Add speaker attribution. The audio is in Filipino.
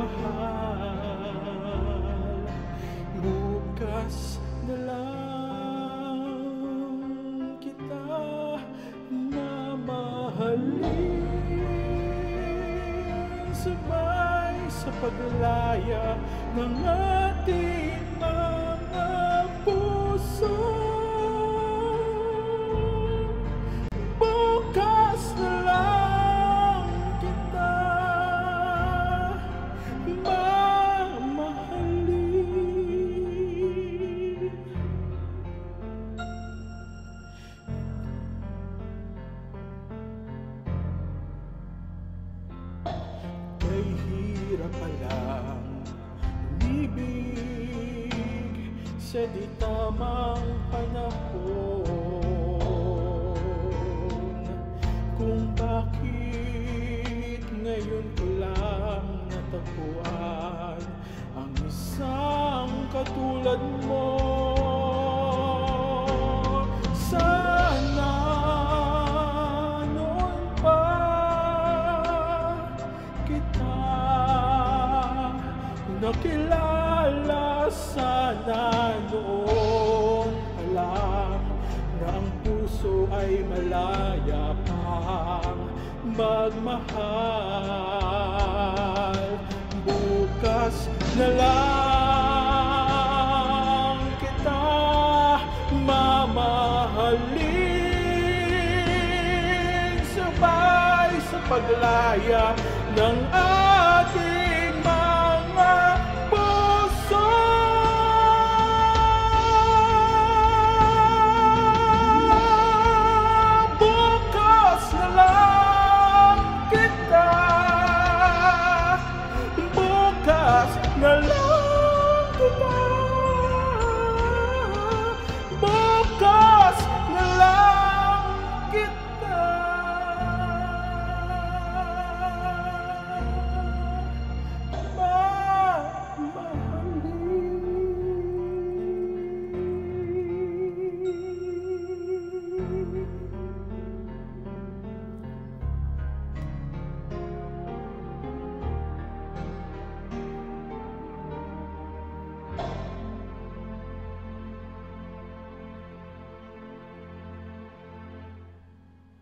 Speaker 1: magmahal. Bukas na lang kita mamahalin, sabay sa paglaya ng ating mga puso. Bukas na lang kita mamahalin. Kay hirap palang umibig sa di tamang panahon, kung bakit ngayon ko lang natagpuan ang isang katulad mo. Sana noon pa kita nakilala, sana noon pa lang na ang puso ay malaya pang magmahal. Bukas na lang kita mamahalin, sabay sa paglaya ng ating